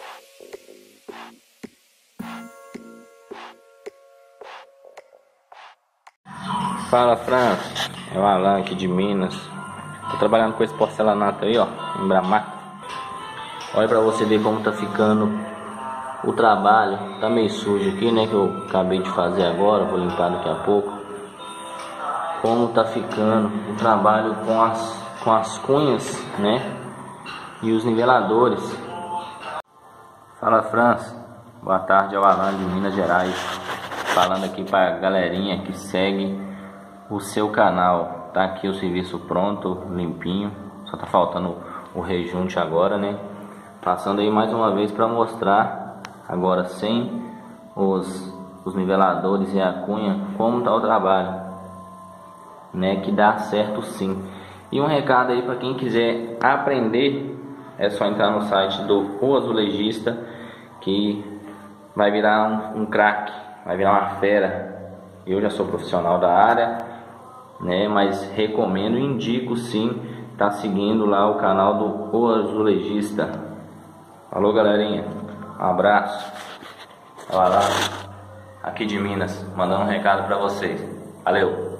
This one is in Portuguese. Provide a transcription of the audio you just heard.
Fala, Fran, é o Alan aqui de Minas. Tô trabalhando com esse porcelanato aí, ó, em Bramac. Olha pra você ver como tá ficando o trabalho. Tá meio sujo aqui, né, que eu acabei de fazer agora, vou limpar daqui a pouco. Como tá ficando o trabalho com as cunhas, né, e os niveladores. Fala, Franz, boa tarde, é o Alan de Minas Gerais. Falando aqui pra galerinha que segue o seu canal. Tá aqui o serviço pronto, limpinho, só tá faltando o rejunte agora, né? Passando aí mais uma vez para mostrar agora sem os niveladores e a cunha como tá o trabalho, né? Que dá certo sim. E um recado aí para quem quiser aprender, é só entrar no site do O Azulejista, que vai virar um craque, vai virar uma fera. Eu já sou profissional da área, né, mas recomendo e indico sim tá seguindo lá o canal do O Azulejista. Falou, galerinha, um abraço. Olha lá, aqui de Minas, mandando um recado para vocês. Valeu.